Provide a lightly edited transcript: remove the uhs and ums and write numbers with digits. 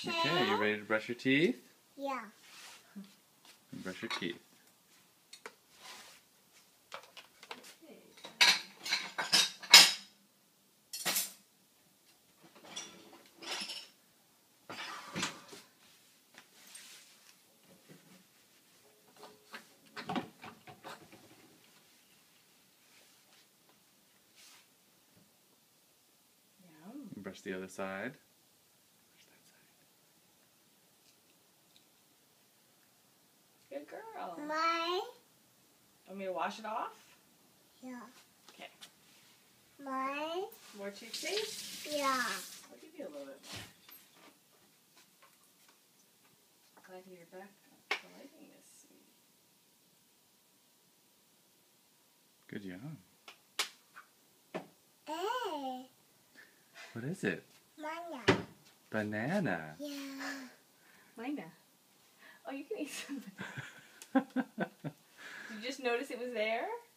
Okay, you ready to brush your teeth? Yeah. Brush your teeth. Brush the other side. Brush that side. Good girl. My. Want me to wash it off? Yeah. Okay. My. More toothpaste? Yeah. I'll give you a little bit more. Glad you're back to liking this, sweetie. Good job. Hey. What is it? Mama. Banana. Yeah. Mina. Oh, you can eat some. Did you just notice it was there?